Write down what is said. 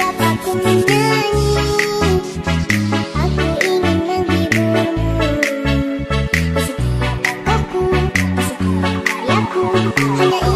Aku menyanyi, aku ingin menghiburmu. Di setiap langkahku, di setiap karyaku, hanya